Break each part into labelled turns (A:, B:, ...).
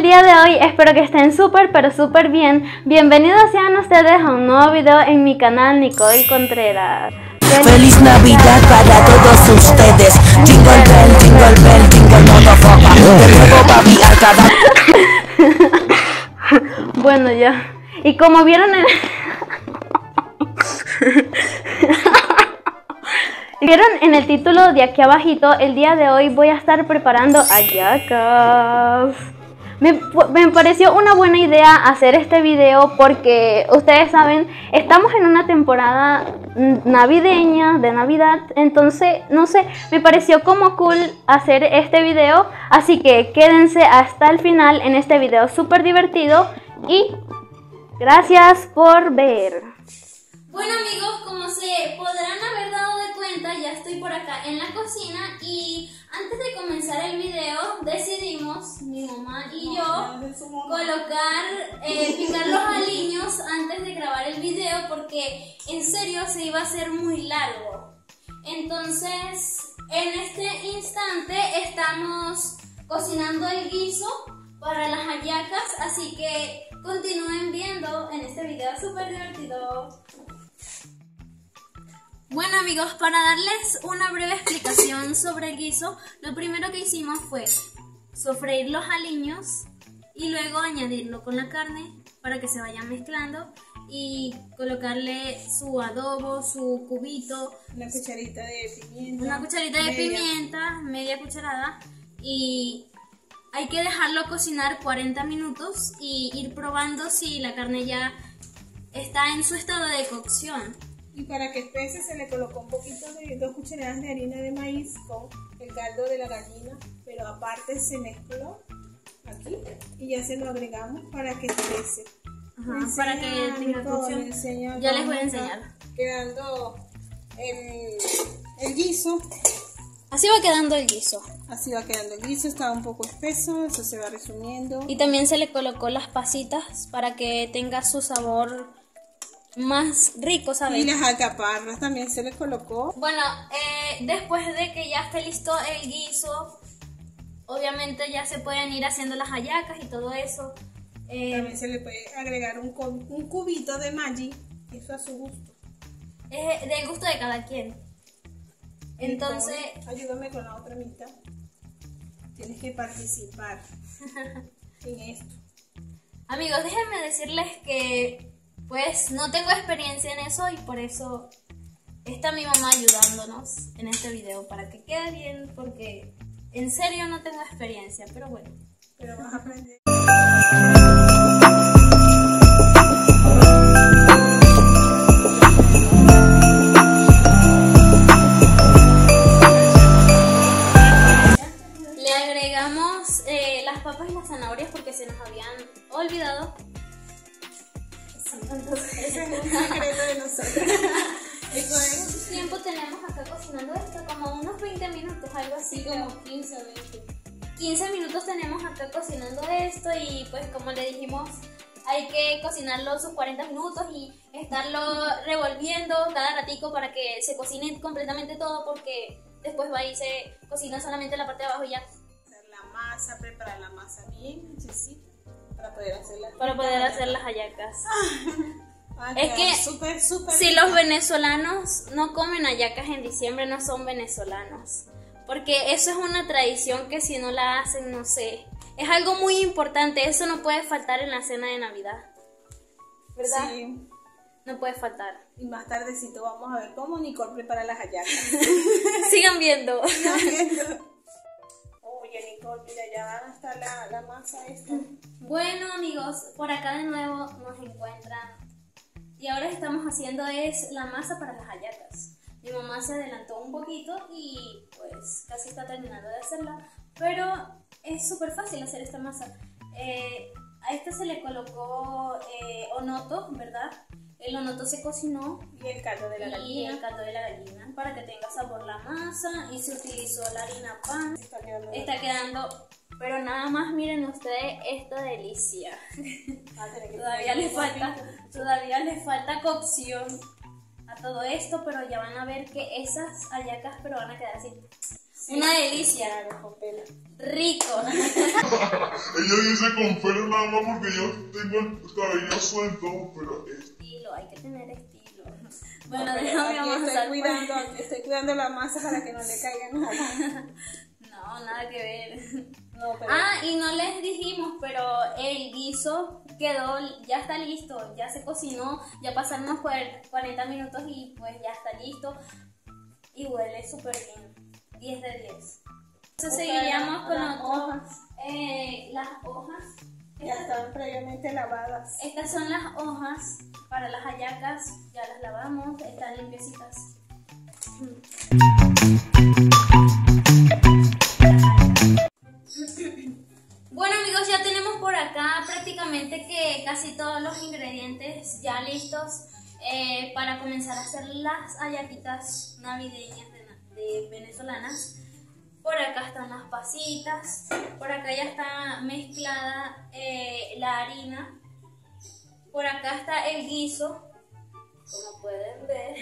A: día de hoy? Espero que estén súper, pero súper bien. Bienvenidos sean ustedes a un nuevo video en mi canal Nicole Contreras.
B: Feliz Navidad para todos ustedes. Jingle bell, jingle bell, jingle motherfucker. De nuevo papi a cada...
A: Bueno, ya. Y como vieron en... Vieron en el título de aquí abajito, el día de hoy voy a estar preparando hallacas. Me pareció una buena idea hacer este video porque ustedes saben, estamos en una temporada navideña, de Navidad, entonces, no sé, me pareció como cool hacer este video, así que quédense hasta el final en este video súper divertido y gracias por ver.
C: Bueno amigos, como se podrán haber dado de cuenta, ya estoy por acá en la cocina y antes de comenzar el video decidimos, mi mamá y yo, picar los aliños antes de grabar el video porque en serio se iba a hacer muy largo. Entonces, en este instante estamos cocinando el guiso para las hallacas, así que continúen viendo en este video súper divertido. Bueno amigos, para darles una breve explicación sobre el guiso, lo primero que hicimos fue sofreír los aliños y luego añadirlo con la carne para que se vayan mezclando y colocarle su adobo, su cubito,
D: una cucharita de pimienta,
C: media cucharada, y hay que dejarlo cocinar 40 minutos y ir probando si la carne ya está en su estado de cocción.
D: Y para que espese se le colocó un poquito de 2 cucharadas de harina de maíz con el caldo de la gallina, pero aparte se mezcló aquí y ya se lo agregamos para que espese.
C: Para que tenga cocción. Ya les voy a enseñar.
D: Quedando el guiso.
C: Así va quedando el guiso.
D: Así va quedando el guiso, estaba un poco espeso, eso se va resumiendo.
C: Y también se le colocó las pasitas para que tenga su sabor más rico, ¿sabes?
D: Y las alcaparras también se le colocó.
C: Bueno, después de que ya esté listo el guiso, obviamente ya se pueden ir haciendo las hallacas y todo eso.
D: También se le puede agregar un cubito de Maggi, eso a su gusto.
C: Es del gusto de cada quien. Entonces,
D: ayúdame con la otra mitad. Tienes que participar en esto.
C: Amigos, déjenme decirles que pues no tengo experiencia en eso y por eso está mi mamá ayudándonos en este video para que quede bien, porque en serio no tengo experiencia, pero bueno.
D: Pero vas a aprender.
C: Le agregamos las papas y las zanahorias porque se nos habían olvidado.
D: Ese es un secreto de nosotros.
C: ¿Cuánto tiempo tenemos acá cocinando esto? Como unos 20 minutos, algo así, como
D: 15 o 20.
C: 15 minutos tenemos acá cocinando esto y pues como le dijimos, hay que cocinarlo sus 40 minutos y estarlo revolviendo cada ratico para que se cocine completamente todo, porque después va y se cocina solamente la parte de abajo y ya.
D: Hacer la masa, preparar la masa bien necesita para
C: poder hacer las hallacas. Es que
D: súper
C: si los venezolanos no comen hallacas en diciembre, no son venezolanos. Porque eso es una tradición que si no la hacen, no sé. Es algo muy importante, eso no puede faltar en la cena de Navidad. ¿Verdad?
D: Sí.
C: No puede faltar.
D: Y más tardecito vamos a ver cómo Nicole prepara las hallacas.
C: Sigan viendo.
D: Oye Nicole, mira, ya van a estar la masa esta.
C: Bueno amigos, por acá de nuevo nos encuentran. Y ahora estamos haciendo la masa para las hallacas. Mi mamá se adelantó un poquito y pues casi está terminando de hacerla. Pero es súper fácil hacer esta masa. A esta se le colocó onoto, ¿verdad? El onoto se cocinó.
D: Y el caldo de la
C: gallina. Para que tenga sabor la masa. Y se utilizó la harina pan. Está quedando... Pero nada más miren ustedes esta delicia. Todavía le falta cocción a todo esto, pero ya van a ver que esas hallacas pero van a quedar así Una delicia.
D: Claro, con pelo.
C: Rico.
E: Ella dice con pelo nada más porque yo tengo el cabello suelto, pero
C: Estilo, hay que tener estilo. Bueno,
D: Pero
C: déjame
D: aquí
C: avanzar.
D: estoy cuidando la masa para que no le caiga nada.
C: No, nada que ver.
D: No, pero
C: Y no les dijimos, pero el guiso quedó, ya está listo, ya se cocinó, ya pasaron unos 40 minutos y pues ya está listo y huele súper bien, 10 de 10. Entonces seguiríamos con
D: las hojas.
C: las hojas.
D: Ya estaban previamente lavadas.
C: Estas son las hojas para las hallacas, ya las lavamos, están limpiecitas. Bueno amigos, ya tenemos por acá prácticamente que casi todos los ingredientes ya listos para comenzar a hacer las hallaquitas navideñas de venezolanas. Por acá están las pasitas, por acá ya está mezclada la harina, por acá está el guiso, como pueden ver,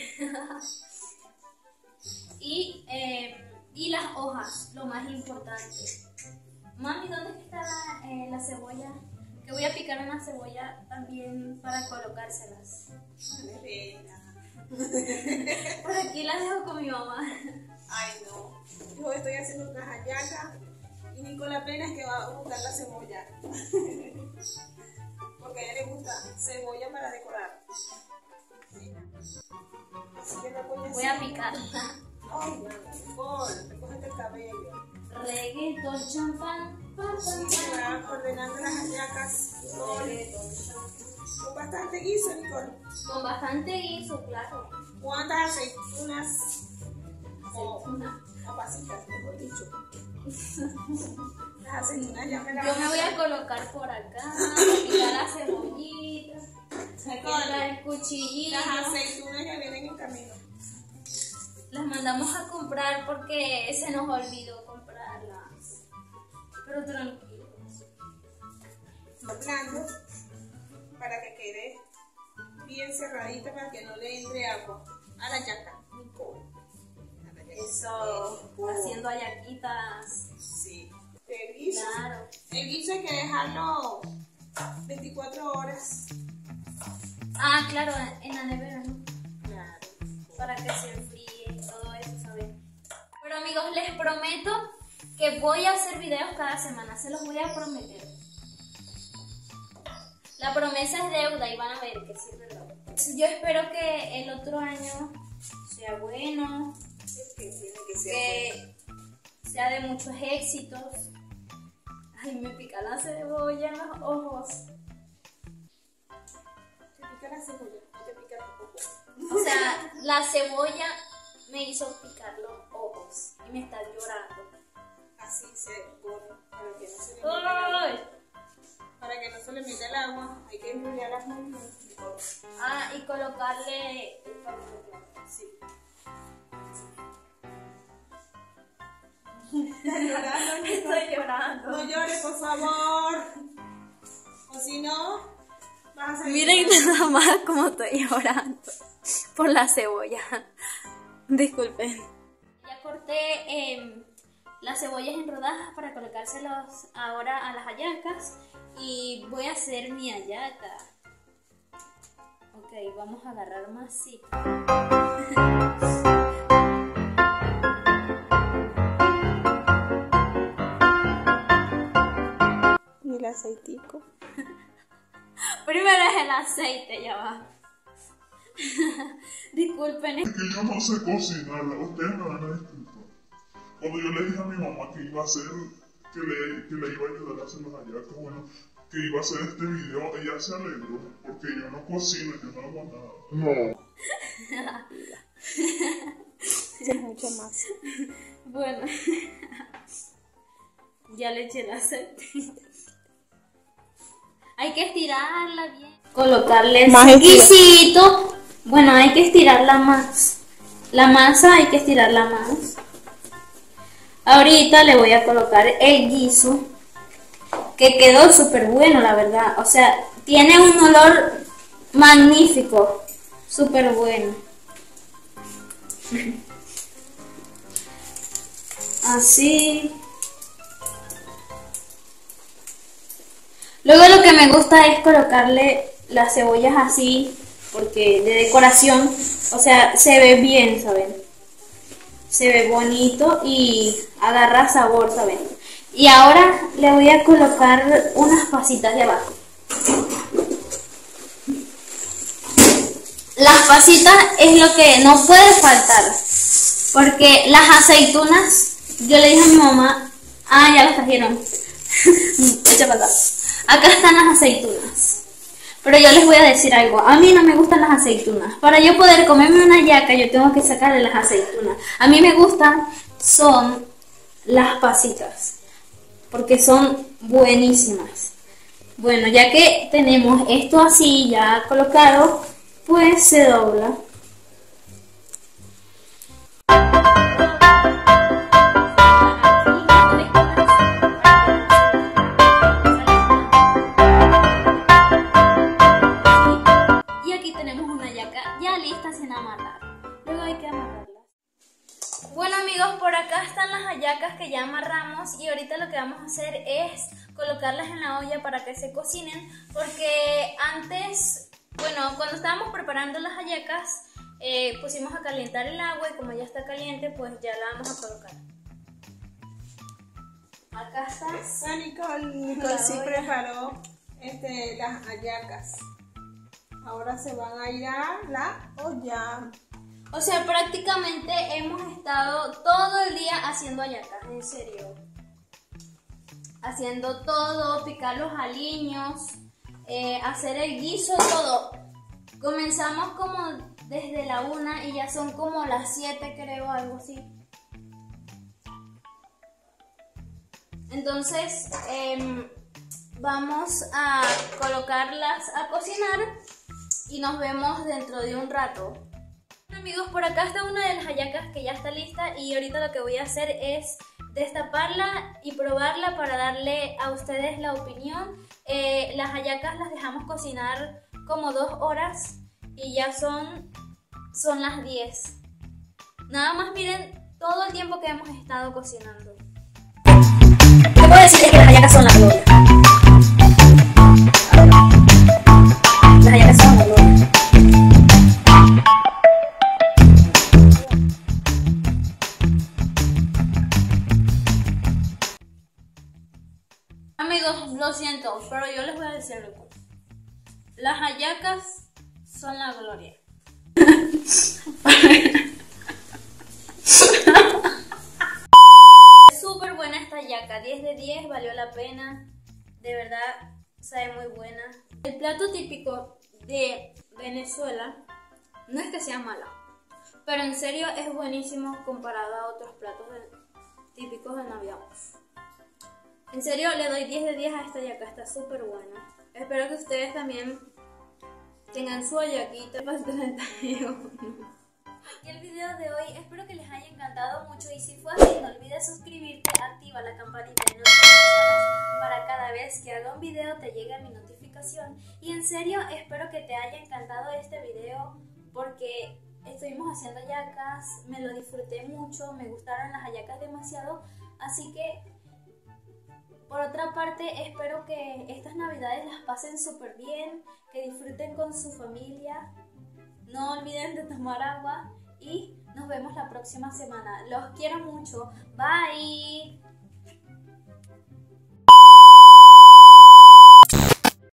C: y las hojas, lo más importante. Mami, ¿dónde está la cebolla? Que voy a picar una cebolla también para colocárselas. Por aquí las dejo con mi mamá.
D: Ay, no. Yo estoy haciendo unas hallacas y Nicola apenas que va a buscar la cebolla. Porque a ella le gusta cebolla para decorar. Así que la
C: Voy a picar.
D: Ay, Nicole, recógete el cabello.
C: Reggaeton, champán.
D: Sí, va ordenando las hallacas. Con bastante guiso, Nicole.
C: Con bastante guiso, claro.
D: ¿Cuántas aceitunas? O pasitas, mejor dicho. Las aceitunas ya me las
C: Yo me voy a colocar por acá, picar la cebollita, sacar el cuchillito.
D: Las aceitunas ya vienen en camino.
C: Las mandamos a comprar porque se nos olvidó comprarlas. Pero tranquilos.
D: Doblando para que quede bien cerradita para que no le entre agua a la yaca.
C: Eso, haciendo hallaquitas.
D: Sí. El guiso.
C: Claro.
D: El guiso hay que dejarlo 24 horas.
C: Claro, en la nevera, ¿no?
D: Claro.
C: Para que se enfríe todo eso, ¿saben? Pero amigos, les prometo que voy a hacer videos cada semana, se los voy a prometer. La promesa es deuda y van a ver que sí es verdad. Yo espero que el otro año sea bueno,
D: Es que tiene que ser
C: que sea de muchos éxitos. Ay, me pica la cebolla en los ojos.
D: Te pica la cebolla, no te pica tampoco.
C: O sea, la cebolla me hizo picar los ojos y me está llorando.
D: Así se pone para que no se le meta el agua.
C: ¡Ay!
D: Para que no se le meta el agua, hay que embrullarlas muy bien.
C: Y colocarle el papel.
D: Sí. ¿Estás llorando, Nicole?
C: Estoy llorando.
D: No llores, por favor. O si no, vas a salir.
C: Miren nada más cómo estoy llorando por la cebolla. Disculpen. Ya corté las cebollas en rodajas para colocárselos ahora a las hallacas y voy a hacer mi hallaca. Ok, vamos a agarrar masita.
D: Y el aceitico.
C: Primero es el aceite, ya va. Disculpen.
E: es que yo no sé cocinar, ustedes me van a disculpar. Cuando yo le dije a mi mamá que iba a hacer, que le iba a ayudar a hacer las hallacas, bueno, que iba a hacer este video, ella se alegró, porque yo no cocino, yo no hago nada. No.
D: Es mucho más.
C: Bueno, ya le eché el aceite. Hay que estirarla bien. Colocarle
D: Más
C: el guisito. Bueno, hay que estirarla más. La masa hay que estirarla más. Ahorita le voy a colocar el guiso, que quedó súper bueno, la verdad. O sea, tiene un olor magnífico, súper bueno. Así. Luego lo que me gusta es colocarle las cebollas así, porque de decoración, o sea, se ve bien, ¿saben? Se ve bonito y agarra sabor, ¿saben? Y ahora le voy a colocar unas pasitas de abajo. Las pasitas es lo que no puede faltar, porque las aceitunas, yo le dije a mi mamá, ya las trajeron, echa para acá. Acá están las aceitunas. Pero yo les voy a decir algo, a mí no me gustan las aceitunas. Para yo poder comerme una hallaca, yo tengo que sacarle las aceitunas. A mí me gustan son las pasitas, porque son buenísimas. Bueno, ya que tenemos esto así ya colocado, pues se dobla. Y aquí tenemos una hallaca ya lista sin amarrar. Luego hay que amarrarlas. Bueno amigos, por acá están las hallacas que ya amarramos y ahorita lo que vamos a hacer es colocarlas en la olla para que se cocinen, porque antes, bueno, cuando estábamos preparando las hallacas pusimos a calentar el agua y como ya está caliente pues ya la vamos a colocar. Acá está.
D: Nicole sí preparó las hallacas. Ahora se van a ir a la olla.
C: O sea, prácticamente hemos estado todo el día haciendo hallacas, en serio. Haciendo todo, picar los aliños, hacer el guiso, todo. Comenzamos como desde la 1 y ya son como las 7, creo, algo así. Entonces, vamos a colocarlas a cocinar y nos vemos dentro de un rato. Amigos, por acá está una de las hallacas que ya está lista y ahorita lo que voy a hacer es destaparla y probarla para darle a ustedes la opinión. Las hallacas las dejamos cocinar como 2 horas y ya son las 10. Nada más miren todo el tiempo que hemos estado cocinando. Lo que puedo decir es que las hallacas son la gloria. Las hallacas son la gloria. Amigos, lo siento, pero yo les voy a decir algo. Las hallacas son la gloria. Súper buena esta hallaca, 10 de 10, valió la pena. De verdad, sabe muy buena. El plato típico de Venezuela no es que sea mala, pero en serio es buenísimo comparado a otros platos típicos de Navidad. En serio, le doy 10 de 10 a esta hallaca, está súper buena. Espero que ustedes también tengan su hallaquita para el 31. Y el video de hoy espero que les haya encantado mucho y si fue así no olvides suscribirte, activa la campanita de notificaciones para cada vez que haga un video te llegue mi notificación. Y en serio espero que te haya encantado este video porque estuvimos haciendo hallacas, me lo disfruté mucho, me gustaron las hallacas demasiado, así que por otra parte, espero que estas navidades las pasen súper bien, que disfruten con su familia, no olviden de tomar agua y nos vemos la próxima semana. Los quiero mucho. Bye.